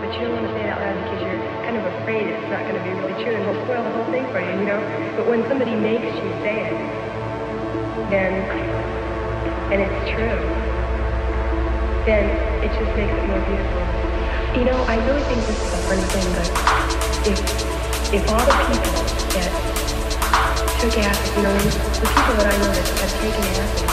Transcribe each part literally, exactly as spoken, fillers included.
but you don't want to say it out loud because you're kind of afraid it's not going to be really true and it'll spoil the whole thing for you, you know? But when somebody makes you say it, then, and it's true, then it just makes it more beautiful. You know, I really think this is a funny thing, but if, if all the people that took acid, you know, the people that I know that have taken acid,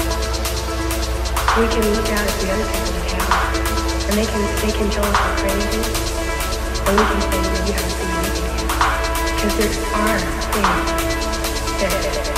we can look out at the other people that haven't, and they can they can tell us we're crazy, and we can say, well, you haven't seen anything yet. Because there are things that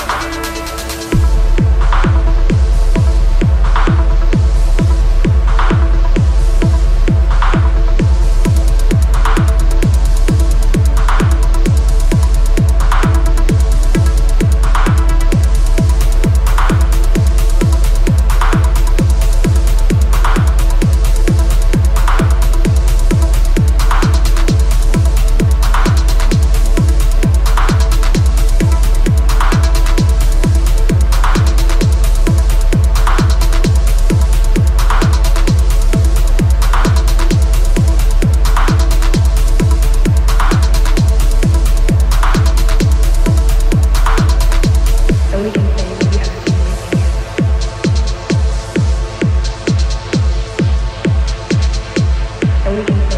we can